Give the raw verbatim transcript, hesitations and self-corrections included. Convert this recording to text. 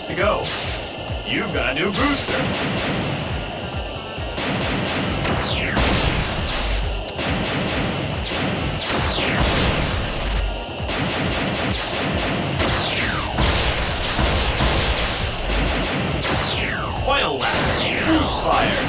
to go. You've got a new booster. Final lap. Fire.